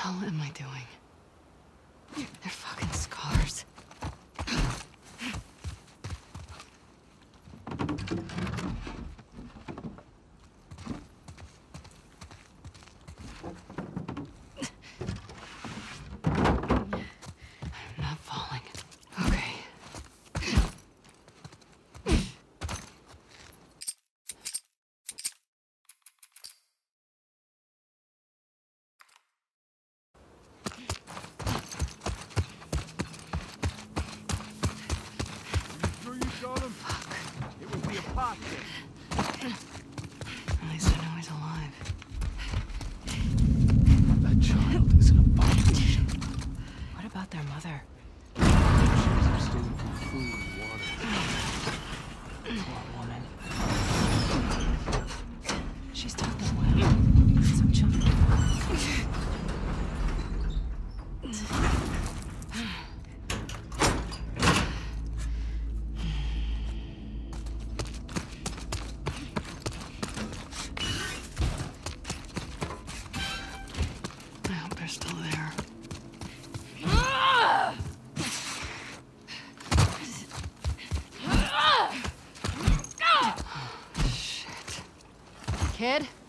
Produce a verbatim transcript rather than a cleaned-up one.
hell am I doing? They're fucking scars. I'm not falling. Okay. It would be a pot thing. At least I know he's alive. That child is an abomination. What about their mother? She's abstaining from food and water. Poor woman. She's taught them well. Some children. I hope they're still there. Shit. Kid?